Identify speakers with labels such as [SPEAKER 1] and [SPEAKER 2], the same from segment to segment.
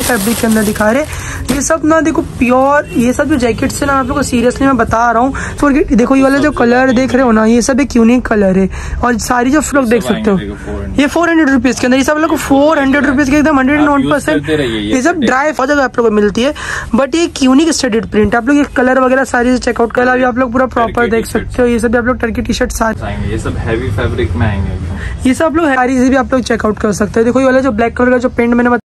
[SPEAKER 1] Fabric के अंदर दिखा रहे। ये सब ना देखो प्योर, ये सब जो जैकेट्स है ना आप लोग को सीरियसली मैं बता रहा हूँ। तो देखो ये वाला जो कलर देख रहे हो ना, ये सब एक यूनिक कलर है। और सारी जो लोग देख सकते हो ये 400 रुपीज के अंदर, ये सब लोग 400 रुपीज के एकदम 101%। ये सब ड्राई बहुत ज्यादा आप लोग को मिलती है, बट ये यूनिक स्टडीड प्रिंट। आप लोग ये कलर वगैरह सारी चेकआउट कर अभी आप लोग पूरा प्रॉपर देख सकते हो। ये सब आप लोग टर्की टी शर्ट सारे,
[SPEAKER 2] ये सब हैवी फैब्रिक में आएंगे।
[SPEAKER 1] ये सब आप लोग हैरी से भी आप लोग चेकआउट कर सकते हो। देखो ये वाला जो ब्लैक कलर का जो पेंट मैंने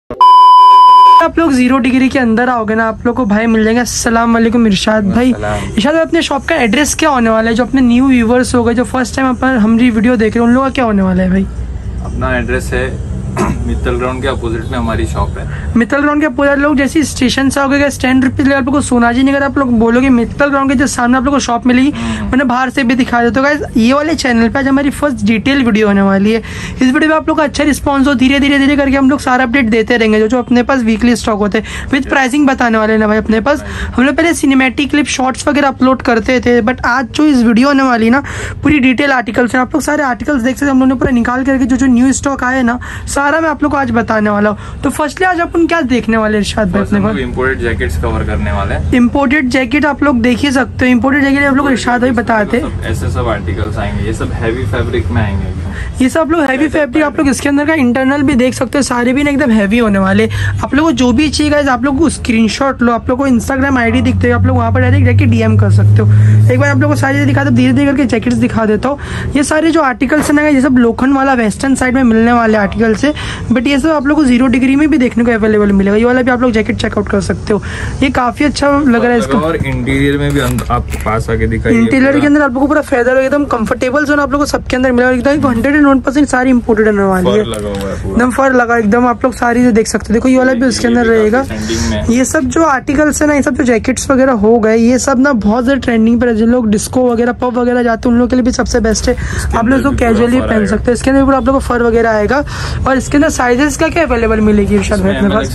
[SPEAKER 1] आप लोग 0 डिग्री के अंदर आओगे ना, आप लोग को भाई मिल जाएंगे। अस्सलाम वालेकुम इरशाद भाई। इरशाद भाई अपने शॉप का एड्रेस क्या होने वाला है? जो अपने न्यू व्यूवर्स हो गए, जो फर्स्ट टाइम अपन हमारी वीडियो देख रहे हैं, उन लोगों का क्या होने वाला है भाई?
[SPEAKER 2] अपना एड्रेस है मित्तल ग्राउंड के अपोजिट में हमारी शॉप है।
[SPEAKER 1] मित्तल ग्राउंड के अपोजिट लोग जैसे स्टेशन से आओगे ₹10 ले आप लोग को सोनाजी नगर आप लोग बोलोगे मित्तल ग्राउंड के जो सामने आप लोग को शॉप मिलेगी। मैंने बाहर से भी दिखा देता हूँ गाइस, ये वाले चैनल पे आज हमारी फर्स्ट डिटेल वीडियो होने वाली है। इस वीडियो में आप लोग का अच्छा रिस्पॉन्स हो, धीरे धीरे करके हम लोग सारा अपडेट देते रहेंगे। जो अपने पास वीकली स्टॉक होते हैं विद प्राइसिंग बताने वाले ना भाई। अपने पास हम लोग पहले सिनेमैटिक क्लिप शॉर्ट्स वगैरह अपलोड करते थे, बट आज जो इस वीडियो होने वाली ना पूरी डिटेल आर्टिकल्स है। आप लोग सारे आर्टिकल्स देख सकते, हम लोगों ने पूरा निकाल करके जो न्यू स्टॉक आए ना सारा मैं आप लोग को आज बताने वाला हूँ। तो फर्स्टली आज अपन क्या देखने वाले इरशाद भाई? अपने पास
[SPEAKER 2] इंपोर्टेड जैकेट्स कवर करने वाले हैं।
[SPEAKER 1] इंपोर्टेड जैकेट आप लोग देख ही सकते हो। इंपोर्टेड जैकेट आप लोग इरशाद भाई बताते
[SPEAKER 2] ऐसे सब आर्टिकल्स आएंगे। ये सब हैवी फैब्रिक में आएंगे।
[SPEAKER 1] ये सब लोग हैवी फैब्रिक आप लोग इसके अंदर का इंटरनल भी देख सकते हो, सारे भी ना एकदम हैवी होने वाले। आप लोग को जो भी चाहिए गाइस आप लोग को स्क्रीनशॉट लो, आप लोग को इंस्टाग्राम आईडी दिखते है, आप लोग वहाँ पर डायरेक्ट जाके डीएम कर सकते हो। एक बार आप लोग को सारी चीजें दिखा दो, धीरे धीरे करके जैकेट्स दिखा देता हूँ। ये सारे जो आर्टिकल्स है ना ये सब लोखंड वाला वेस्टर्न साइड में मिलने वाले आर्टिकल्स है, बट ये सब आप लोग को 0 डिग्री में भी देखने को अवेलेबल मिलेगा। ये वाला भी आप लोग जैकेट चेकआउट कर सकते हो, ये काफी अच्छा लग रहा है इसका।
[SPEAKER 2] और इंटीरियर में भी आपको पास आके दिखाई,
[SPEAKER 1] इंटीरियर के अंदर आप लोग को पूरा फेदर एकदम कंफर्टेबल जोन आप लोग को सबके अंदर मिलेगा। एकदम 101% सारी इंपोर्टेड होने वाली है, एकदम फर लगा एकदम। आप लोग सारी जो देख सकते हो, देखो ये वाला भी उसके अंदर रहेगा। ये सब जो आर्टिकल्स है ना, ये सब जो जैकेट्स वगैरह हो गए, ये सब ना बहुत ज्यादा ट्रेंडिंग पर है। जिन लोग डिस्को वगैरह पब वगैरह जाते हैं उन लोग के लिए भी सबसे बेस्ट है। आप लोग इसको कैजुअली पहन सकते हो। इसके अंदर आप लोग को फर वगैरह आएगा। और इसके अंदर साइजेस का क्या अवेलेबल मिलेगी इरशाद भाई? अपने पास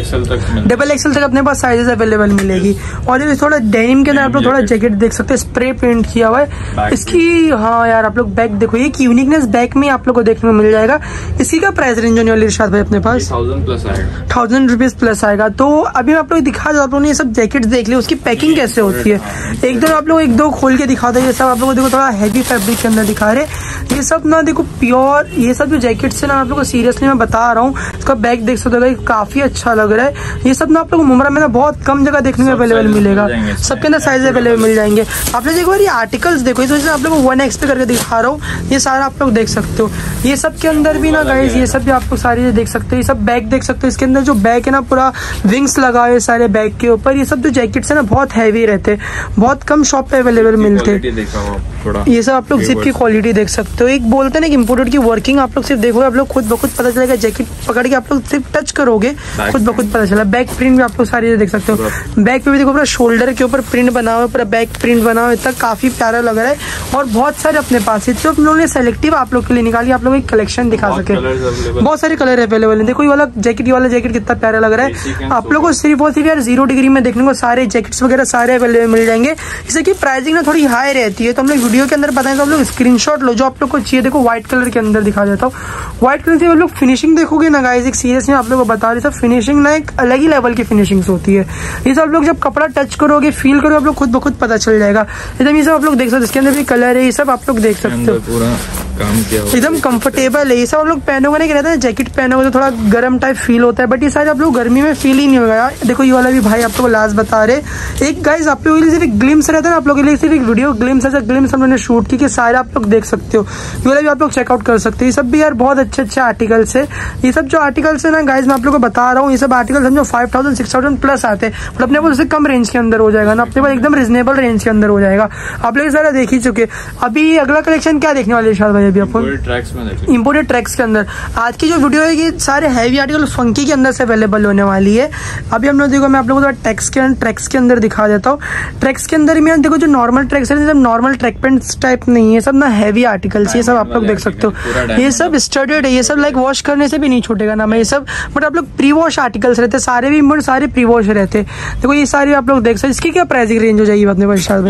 [SPEAKER 1] डबल एक्सएल तक अपने पास साइजेस अवेलेबल मिलेगी। और ये थोड़ा डेनिम के अंदर आप लोग थोड़ा जैकेट देख सकते हैं, स्प्रे पेंट किया हुआ है इसकी। हाँ यार आप लोग बैक देखो, ये यूनिकनेस बैक में आप लोग को देखने को मिल जाएगा। इसी का प्राइस रेंज होने वाली इरशाद भाई अपने पास 1000 रुपीज प्लस आएगा। तो अभी मैं आप लोग दिखा दो, आप लोगों ने ये सब जैकेट देख लिया, उसकी पैकिंग कैसे होती है एकदम आप लोग 1-2 खोल के दिखा दो। ये सब आप लोगों को देखो थोड़ा हैवी फैब्रिक के अंदर दिखा रहे। ये सब ना देखो प्योर, ये सब जो जैकेट्स है ना आप लोग को सीरियसली मैं बता रहा हूँ, इसका बैक देख सकते हो काफी अच्छा लग रहा है। ये सब ना आप लोग मुमरा में ना बहुत कम जगह देखने को अवेलेबल मिलेगा, सबके अंदर साइज अवेलेबल मिल जाएंगे। आप लोग एक बार ये आर्टिकल्स देखो, इस वजह से आप लोग को 1x पे करके दिखा रहा हूँ। ये सारा आप लोग देख सकते हो। ये सब के अंदर भी ना गाइस, ये सब भी आपको सारी देख सकते हो। ये सब बैग देख सकते हो, इसके अंदर जो बैग है ना पूरा विंग्स लगा है सारे बैग के ऊपर। ये सब जो जैकेट्स है ना बहुत हैवी रहते हैं, बहुत कम शॉप पे अवेलेबल मिलते हैं। ये सब आप लोग जिप की क्वालिटी देख सकते हो। एक बोलते हैं ना कि इम्पोर्टेड की वर्किंग आप लोग सिर्फ देखोगे, आप लोग खुद ब खुद पता चलेगा। जैकेट पकड़ के आप लोग सिर्फ टच करोगे, खुद ब खुद पता चला। बैक प्रिंट भी आप लोग सारी देख सकते हो। बैक पे भी देखो पूरा शोल्डर के ऊपर प्रिंट बना हुआ है, पूरा बैक प्रिंट बना हुआ है, इतना काफी प्यारा लग रहा है। और बहुत सारे अपने पास है, तो हम लोगों ने सेलेक्टिव आप लोग के लिए निकाली, आप लोग एक कलेक्शन दिखा सके। बहुत सारे कलर अवेलेबल है। देखो ये वाला जैकेट कितना प्यारा लग रहा है। आप लोग को सिर्फ और सिर्फ यार 0 डिग्री में देखने को सारे जैकेट्स वगैरह सारे अवेलेबल मिल जाएंगे। जैसे कि प्राइसिंग ना थोड़ी हाई रहती है, तो हम लोग वीडियो के अंदर बताएं तो आप लोग स्क्रीनशॉट लो जो आप लोग को चाहिए। देखो व्हाइट कलर के अंदर दिखा देता हूँ। व्हाइट कलर से आप लोग फिनिशिंग देखोगे ना गाइस, एक सीरियस में आप लोग को बता रहे, सब फिनिशिंग ना एक अलग ही लेवल की फिनिशिंग होती है। ये सब लोग जब कपड़ा टच करोगे, फील करोगे, आप लोग खुद ब खुद पता चल जाएगा। एकदम ये सब आप लोग देख सकते हो, इसके अंदर भी कलर है, ये सब आप लोग देख सकते हो।
[SPEAKER 2] पूरा काम किया हुआ
[SPEAKER 1] एकदम कंफर्टेबल है। ये सब आप लोग पहनोगे ना, कहते हैं जैकेट पहनोगे तो थोड़ा गर्म टाइप फील होता है, बट ये सारे आप लोग गर्मी में फील ही नहीं होगा। देखो ये वाला भी भाई आप लोग लास्ट बता रहे। एक गाइस आप लोगों के लिए सिर्फ एक ग्लिम्स रहता है ना, आप लोगों के लिए सिर्फ एक वीडियो ग्लिम्स है, ग्लिम्स हमने शूट की, सारे आप लोग देख सकते हो। ये वाला भी आप लोग चेकआउट कर सकते हो। ये सब भी यार बहुत अच्छे आर्टिकल्स है। ये सब जो आर्टिकल्स है ना गाइस मैं आप लोग को बता रहा हूँ, ये सब आर्टिकल समझो 5000 6000 प्लस आते हैं, मतलब अपने पास उससे कम रेंज के अंदर हो जाएगा ना, अपने पास एकदम रिजनेबल रेंज के अंदर हो जाएगा। आप लोग सारा देख ही चुके। अभी अगला कलेक्शन क्या देखने वाले इरशाद भाई? अभी अपन इंपोर्टेड ट्रैक्स के अंदर आज की जो वीडियो है, ये सारे हैवी आर्टिकल फंकी के अंदर से अवेलेबल होने वाली है। अभी हम लोग देखो, मैं आप लोगों को ट्रैक्स के अंदर दिखा देता हूँ। ट्रैक्स के अंदर में देखो जो नॉर्मल ट्रैक्स है, normal track pant pants type नहीं है, सब ना हैवी आर्टिकल्स, ये सब आप लोग देख सकते हो, ये सब स्टडेड है, ये सब लाइक वॉश करने से भी नहीं छूटेगा ना मैं, ये सब बट आप लोग प्री वॉश आर्टिकल्स रहते हैं, सारे भी सारे प्री वॉश रहते। देखो ये सारे आप लोग देख सकते, इसकी क्या प्राइसिंग रेंज हो जाएगी अपने पास? शायद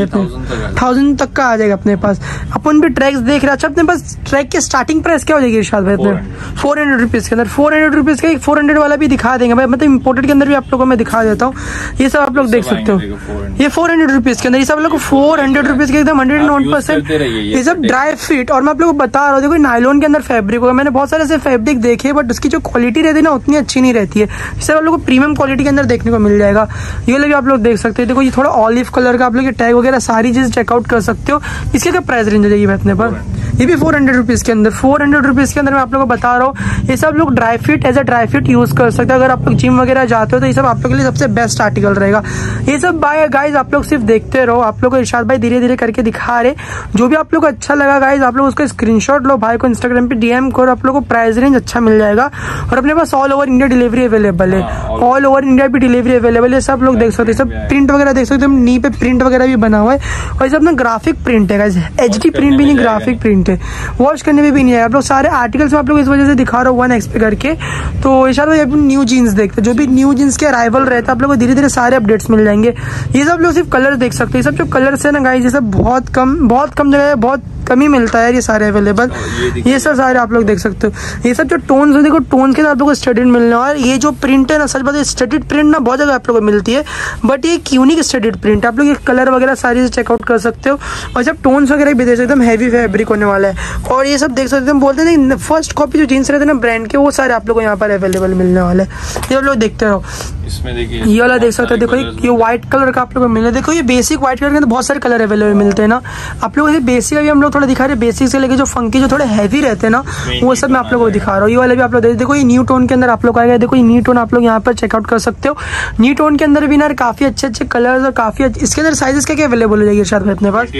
[SPEAKER 1] 1000 तक का आ जाएगा अपने पास। अपन भी ट्रैक्स देख रहे हैं। अच्छा अपने पास ट्रैक की स्टार्टिंग प्राइस क्या हो जाएगी शायद भाई अपने? 400 रुपीज के अंदर, 400 रुपीज का एक 400 वाला भी दिखा देंगे भाई, मतलब इम्पोर्टेड के अंदर भी आप लोगों को मैं दिखा देता हूँ। ये सब आप लोग देख सकते हो, ये 400 रुपीज के अंदर, ये सब लोग 400 रुपीज के एकदम 109%। ये सब ड्राई फिट, और मैं आप लोग को बता रहा हूँ देखो नायलॉन के अंदर फैब्रिक होगा, मैंने बहुत सारे ऐसे फैब्रिक देखे बट उसकी जो क्वालिटी रहती है ना उतनी अच्छी नहीं रहती है। इसे आप लोग को प्रीमियम क्वालिटी के अंदर देखने को मिल जाएगा। ये वाला भी आप लोग देख सकते हो, देखो ये थोड़ा ऑलिव कलर का, आप लोग ये टैग वगैरह सारी चीज चेकआउट कर सकते हो। इसके क्या प्राइस रेंज हो जाएगी अपने पर? ये भी 400 रुपीज के अंदर, 400 रुपीज के अंदर मैं आप लोगों को बता रहा हूँ। ये सब लोग dry fit as a dry fit use कर सकते हो। अगर आप लोग जिम वगैरह जाते हो तो ये सब आप लोग के लिए सबसे बेस्ट आर्टिकल रहेगा। ये सब बाय गाइज आप लोग सिर्फ देखते रहो, आप लोग को इरशाद भाई धीरे धीरे करके दिखा रहे। जो भी आप लोग को अच्छा लगा गाइज आप लोग उसका स्क्रीनशॉट लो, भाई को इंस्टाग्राम पे डीएम करो, आप लोग को प्राइस रेंज अच्छा मिल जाएगा। और अपने पास all over India delivery available है, ऑल ओवर इंडिया भी डिलीवरी अवेलेबल है। सब लोग देख सकते हैं, सब प्रिंट वगैरह देख सकते हो, नी पे प्रिंट वगैरह भी बना हुआ है। और ये सब ना ग्राफिक प्रिंट है गाइज, एचडी प्रिंट भी नहीं, ग्राफिक प्रिंट है, वॉश करने में भी नहीं है। आप लोग सारे आर्टिकल्स में आप लोग इस वजह से दिखा रहा हूँ 1x पे करके। तो इरशाद भाई न्यू जीन्स देखते, जो भी न्यू जीन्स के अराइवल रहता है आप लोग को धीरे धीरे सारे अपडेट्स मिल जाएंगे। ये सब लोग सिर्फ कलर देख सकते हैं, ये सब जो कलर्स है ना गाइज ये सब बहुत कम जगह बहुत कम ही मिलता है ये सारे अवेलेबल। ये सब सारे आप लोग देख सकते हो। ये सब जो टोन्स है देखो, टोन के आप लोग को स्टडीड मिलने वाला है। ये जो प्रिंट है ना सच बात है, स्टडीड प्रिंट ना बहुत जगह आप लोग को मिलती है बट ये एक यूनिक स्टडीड प्रिंट, आप लोग ये कलर वगैरह सारी चेकआउट कर सकते हो। और जब टोन्स वगैरह भी देख सकते हो, हैवी फैब्रिक होने वाला है। और ये सब देख सकते हो, हम बोलते हैं फर्स्ट कॉपी जो जीन्स रहते हैं ना ब्रांड के, वो सारे आप लोग को यहाँ पर अवेलेबल मिलने वाले हैं। ये आप लोग देखते रहो।
[SPEAKER 2] इसमें देखिए
[SPEAKER 1] ये वाला देख सकते हो, देखो ये व्हाइट कलर का आप लोग को मिल रहा है। देखो ये बेसिक व्हाइट कलर के अंदर बहुत सारे कलर अवेलेबल मिलते हैं ना आप लोग। बेसिक अभी हम लोग थोड़ा दिखा रहे हैं, बेसिक से लेके जो फंकी जो थोड़े हैवी रहते हैं ना वो सब मैं आप लोगों को दिखा रहा हूँ। ये वाला भी आप लोग देखो, ये न्यू टोन के अंदर आप लोग आएगा। देखो ये न्यू टोन आप लोग यहाँ पर चेकआउट कर सकते हो। न्यू टोन के अंदर भी ना काफी अच्छे कलर्स और काफी इसके अंदर साइजेस क्या अवेलेबल हो जाएगी शायद अपने पास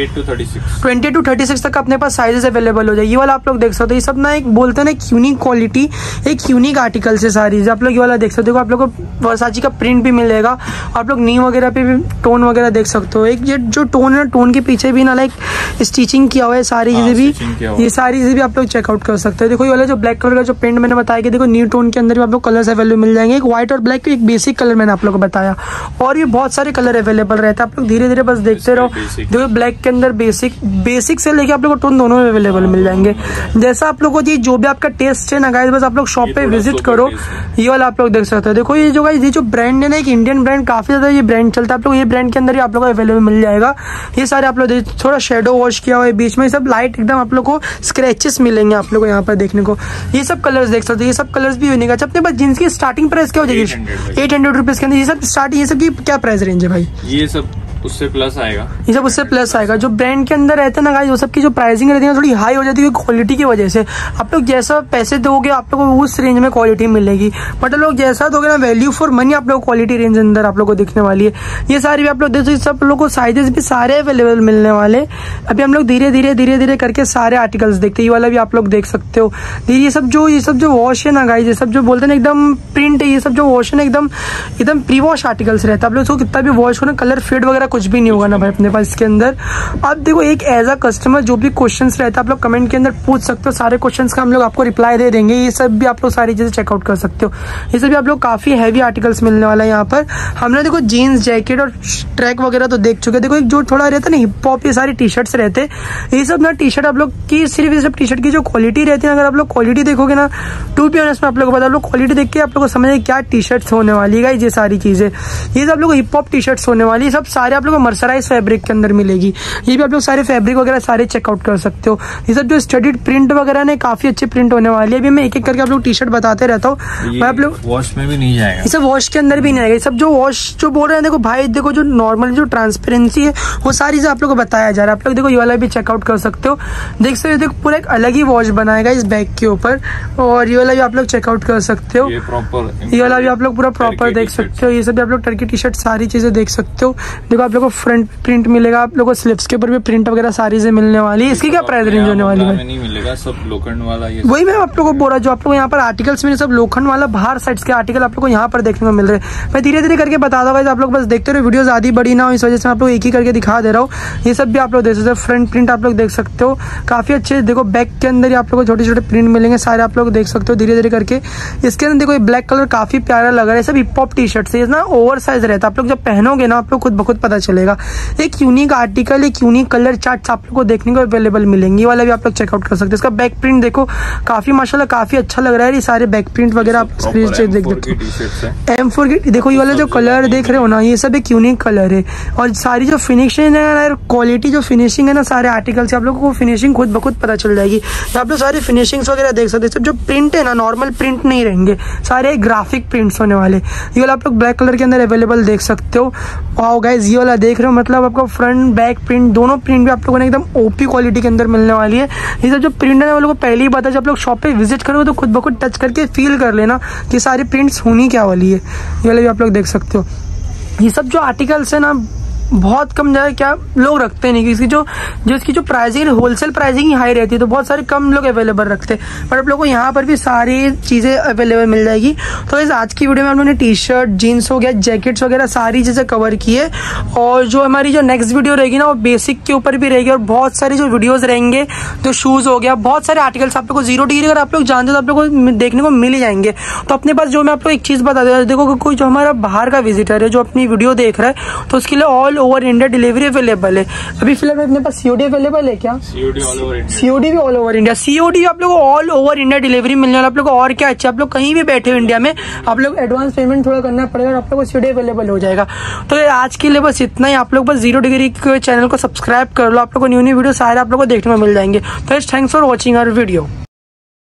[SPEAKER 1] 20 to 36 तक अपने पास साइजेस अवेलेबल हो जाएगी। ये वाला आप लोग देख सकते हो, ये सब ना एक बोलते हैं ना एक यूनिक क्वालिटी, एक यूनिक आर्टिकल से सारी आप लोग ये वाला देख सकते हो। आप लोग को वर्साची का प्रिंट भी मिलेगा, आप लोग नी वगैरह पे भी टोन वगैरह देख सकते हो। एक ये जो टोन है, टोन के पीछे भी ना लाइक स्टिचिंग किया हुआ है सारी चीजें भी, ये सारी चीजें भी आप लोग चेकआउट कर सकते हो। देखो ये वाला जो ब्लैक कलर का जो पेंट मैंने बताया कि देखो न्यू टोन के अंदर भी आप लोग कलर्स अवेलेबल मिल जाएंगे। एक व्हाइट और ब्लैक, एक बेसिक कलर मैंने आप लोग को बताया, और ये बहुत सारे कलर अवेलेबल रहता है। आप लोग धीरे धीरे बस देखते रहो। देखो ब्लैक के अंदर बेसिक से लेके आप लोग को टोन दोनों में अवेलेबल मिल जाएंगे। जैसा आप लोग को जो भी आपका टेस्ट है ना गाइस, बस आप लोग शॉप पे विजिट करो। ये वाला आप लोग देख सकते हो। देखो ये जो गाइस ये जो ब्रांड है ना, एक इंडियन ब्रांड, काफी ज्यादा ये ब्रांड चलता है। आप लोग ये ब्रांड के अंदर ही आप लोग को अवेलेबल मिल जाएगा। ये सारे आप लोग थोड़ा शेडो वॉश किया हुआ है बीच में, सब लाइट एकदम आप लोग को स्क्रैचेस मिलेंगे आप लोग को यहाँ पर देखने को। ये सब कलर्स देख सकते हो, ये सब कलर्स भी यूनिक है। अपने पास जींस की स्टार्टिंग प्राइस क्या हो जाएगी? 800 रुपीज के अंदर ये सब स्टार्ट। ये सब की क्या प्राइस रेंज है भाई?
[SPEAKER 2] ये सब उससे प्लस आएगा,
[SPEAKER 1] ये सब उससे प्लस आएगा। जो ब्रांड के अंदर रहता है ना गाइस, वो सब की जो प्राइसिंग रहती है थोड़ी हाई हो जाती है क्वालिटी की वजह से। आप लोग जैसा पैसे दोगे आप लोग को उस रेंज में क्वालिटी मिलेगी, बट लोग जैसा दोगे ना वैल्यू फॉर मनी आप लोग क्वालिटी रेंज अंदर आप लोग को दिखने वाली है। ये सारी भी आप लोग देखो, सब लोग को साइजेस भी सारे अवेलेबल मिलने वाले। अभी हम लोग धीरे धीरे करके सारे आर्टिकल्स देखते हैं। ये वाला भी आप लोग देख सकते हो। ये सब जो वॉश है ना गाइस, ये सब जो बोलते हैं एकदम प्रिंट है, ये सब जो वॉश है ना एकदम प्री वॉश आर्टिकल्स रहता है। आप लोग इसको कितना भी वॉश करो ना, कलर फेड वगैरह कुछ भी नहीं होगा ना भाई अपने पास इसके अंदर। अब देखो एक एज अ कस्टमर जो भी क्वेश्चंस रहता है आप लोग कमेंट के अंदर पूछ सकते हो, सारे क्वेश्चंस का हम लोग आपको रिप्लाई दे देंगे। ये सब भी आप लोग सारी चीजें चेकआउट कर सकते हो। ये सब भी आप लोग काफी हैवी आर्टिकल्स मिलने वाला है यहाँ पर। हमने देखो जीन्स, जैकेट और ट्रैक वगैरह तो देख चुके। देखो एक जो थोड़ा रहता है ना हिप हॉप, ये सारी टी शर्ट्स रहते हैं। ये सब ना टी शर्ट आप लोग की सिर्फ ये सब टी शर्ट की जो क्वालिटी रहती है, अगर आप लोग क्वालिटी देखोगे ना, टू बी ऑनेस्ट में आप लोग को बता, आप लोग क्वालिटी देख के आप लोग को समझे क्या टी शर्ट्स होने वाली है। ये सारी चीजें ये सब लोग हिप हॉप टी शर्ट्स होने वाली है। सब सारे आप लोग को मर्सराइज फैब्रिक के अंदर मिलेगी। ये भी आप लोग सारे फैब्रिक वगैरह सारे चेकआउट कर सकते हो। ये सब जो स्टडीड प्रिंट वगैरह ने काफी अच्छे प्रिंट होने वाली है। अभी मैं एक एक करके आप लोग टी शर्ट बताते रहता हूँ। मैं आप लोग
[SPEAKER 2] वॉश में भी नहीं जाएगा,
[SPEAKER 1] ये सब वॉश के अंदर भी नहीं आएगा। ये सब जो वॉश जो बोल रहे हैं देखो भाई, देखो जो नॉर्मल जो ट्रांसपेरेंसी है वो सारी चीजें आप लोग को बताया जा रहा है। आप लोग देखो ये वाला भी चेकआउट कर सकते हो। देख सकते हो देखो पूरा एक अलग ही वॉश बनाएगा इस बैग के ऊपर, और ये वाला भी आप लोग चेकआउट कर सकते हो। ये वाला भी आप लोग पूरा प्रॉपर देख सकते हो। ये सब भी आप लोग टर्की टी शर्ट सारी चीजें देख सकते हो। देखो आप आप लोग को फ्रंट प्रिंट मिलेगा, आप लोग को स्लिप्स के ऊपर भी प्रिंट वगैरह सारी से मिलने वाली है। इसकी क्या प्राइस रेंज होने वाली है?
[SPEAKER 2] नहीं मिलेगा, सब लोखंड वाला। ये
[SPEAKER 1] वही मैं आप लोग को बोल रहा हूँ, जो आप लोग यहाँ पर आर्टिकल्स में सब लोखंड वाला बाहर साइड्स के आर्टिकल आप लोग को यहाँ पर देखने को मिल रहे हैं। मैं धीरे धीरे करके बता दूंगा, आप लोग बस देखते रहो, वीडियो ज़्यादा बड़ी ना हो, इस वजह से आप लोग एक ही करके दिखा दे रहा हूँ। ये सब भी आप लोग देख सकते हो, फ्रंट प्रिंट आप लोग देख सकते हो काफी अच्छे। देखो बैक के अंदर आप लोग को छोटे छोटे प्रिंट मिलेंगे सारे, आप लोग देख सकते हो धीरे धीरे करके। इसके अंदर देखो ब्लैक कलर काफी प्यारा लग रहा है, सब हिप हॉप टी शर्ट से ना ओवर साइज रहता है, आप लोग जब पहनोगे ना आप लोग खुद ब खुद पता चलेगा। एक यूनिक आर्टिकल, एक यूनिक कलर चार्ट आप लोग को देखने को अवेलेबल मिलेंगे, ये वाला भी आप लोग चेकआउट कर सकते हैं। इसका बैक प्रिंट देखो काफी माशाल्लाह काफी अच्छा लग रहा है, ये सारे बैक प्रिंट वगैरह आप देख सकते हो। M4 की देखो ये वाला जो कलर देख रहे हो ना, ये सब एक यूनिक कलर है। और सारी जो फिनिशिंग है, क्वालिटी जो फिनिशिंग है ना सारे आर्टिकल से, आप लोगों को फिनिशिंग खुद ब खुद पता चल जाएगी। आप लोग सारी फिनिशिंग्स वगैरह देख सकते हैं। सब जो प्रिंट है ना नॉर्मल प्रिंट नहीं रहेंगे, सारे ग्राफिक प्रिंट्स होने वाले। ये वाला आप लोग ब्लैक कलर के अंदर अवेलेबल देख सकते हो। वाओ गाइस, ये वाला देख रहे हो, मतलब आपको फ्रंट बैक प्रिंट दोनों प्रिंट भी आप लोगों ने एकदम ओपी क्वालिटी के अंदर मिलने वाली है। ये सब जो प्रिंट है वो लोगों को पहले ही पता है, जब आप लोग शॉप पे विजिट करोगे तो खुद ब खुद टच करके फील कर लेना कि सारी प्रिंट्स होनी क्या वाली है। ये वाले भी आप लोग देख सकते हो। ये सब जो आर्टिकल्स है ना बहुत कम जगह क्या लोग रखते नहीं, इसकी जो इसकी जो प्राइसिंग होलसेल प्राइसिंग ही हाई रहती है, तो बहुत सारे कम लोग अवेलेबल रखते हैं। पर आप लोगों को यहाँ पर भी सारी चीजें अवेलेबल मिल जाएगी। तो इस आज की वीडियो में हम लोगों ने टी शर्ट, जीन्स हो गया, जैकेट्स वगैरह सारी चीजें कवर की है। और जो हमारी जो नेक्स्ट वीडियो रहेगी ना वो बेसिक के ऊपर भी रहेगी, और बहुत सारी जो वीडियोज रहेंगे, जो शूज हो गया, बहुत सारे आर्टिकल्स आप लोग को 0 डिग्री अगर आप लोग जानते हो तो आप लोग को देखने को मिल ही जाएंगे। तो अपने पास जो मैं आप लोग एक चीज बता देता, देखो कोई जो हमारा बाहर का विजिटर है जो अपनी वीडियो देख रहा है, तो उसके लिए all over India delivery available है। अभी फिलहाल अपने पास COD अवेलेबल है क्या? COD भी ऑल ओवर इंडिया, COD आप लोग को ऑल ओवर इंडिया डिलीवरी मिलने वाला। आप लोग को और क्या अच्छा, आप लोग कहीं भी बैठे हो इंडिया में, आप लोग एडवांस पेमेंट थोड़ा करना पड़ेगा और आप लोग को COD अवेलेबल हो जाएगा। तो आज के लिए बस इतना ही। आप लोग बस 0 डिग्री के चैनल को सब्सक्राइब कर लो, आप लोग को न्यू वीडियो सारे आप लोग को देखने को मिल जाएंगे। तो thanks for watching our video.